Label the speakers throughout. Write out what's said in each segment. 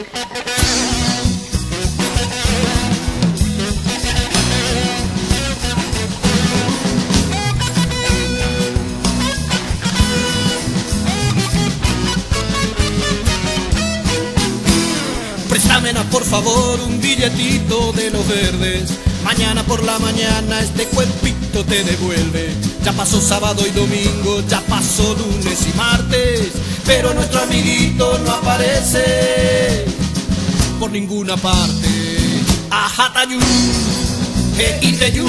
Speaker 1: Préstamena por favor un billetito de los verdes. Mañana por la mañana este cuerpito te devuelve. Ya pasó sábado y domingo, ya pasó lunes y martes, pero nuestro amiguito no aparece por ninguna parte. Ajatayú, Iteyú,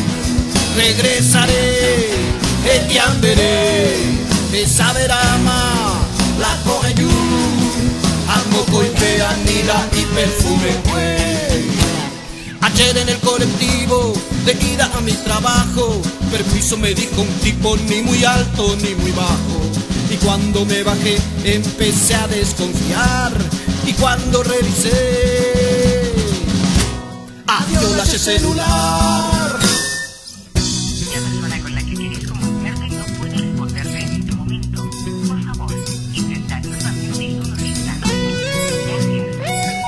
Speaker 1: regresaré, Etiamberé, Saberama, la Cogeyú, Amoco y Peanila y perfume güey. Ayer en el colectivo de ida a mi trabajo, permiso me dijo un tipo ni muy alto ni muy bajo. Y cuando me bajé empecé a desconfiar, y cuando revisé, adiós la celular.
Speaker 2: La persona con la que quieres comunicarte no puede responderte en este momento. Por favor, intenta nuevamente en unos instantes. Gracias.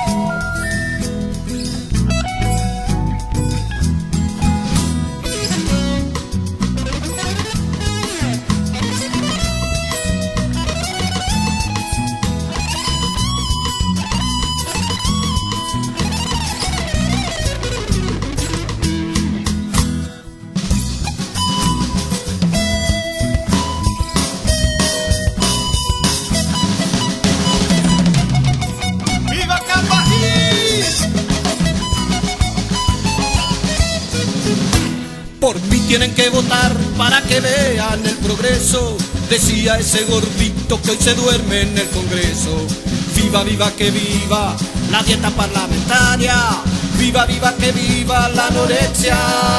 Speaker 1: Por mí tienen que votar para que vean el progreso, decía ese gordito que hoy se duerme en el Congreso. Viva, viva, que viva la dieta parlamentaria, viva, viva, que viva la anorexia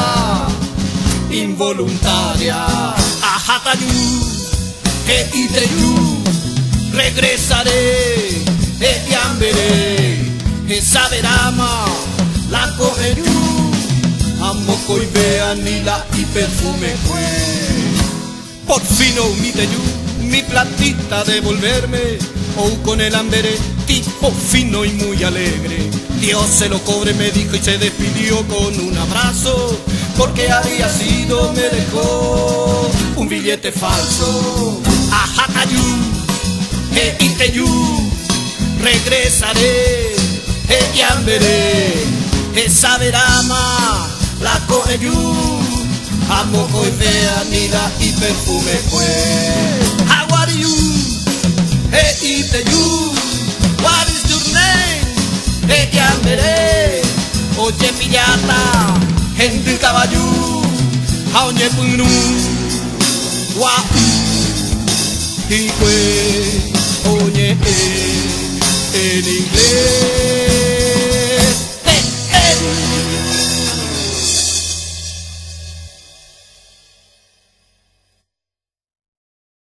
Speaker 1: involuntaria. Ajatayú, Iteyú, regresaré, Etiamberé, Saberama, la Cogeyú, Amoco y Peanila y perfume güey. Por fin Iteyú, mi platita devolverme, con el amberé, tipo fino y muy alegre. Dios se lo cobre, me dijo, y se despidió con un abrazo, porque había sido, me dejó un billete falso. Ajatayú, Iteyú, regresaré, Etiamberé, Saberama, la Cogeyú, Amoco y Peanila y perfume güey. How are you? Iteyú, what is your name? Etiamberé, oye pillata, Henry Caballú, Aoñe Punú, Guau, y güey, oye, Eni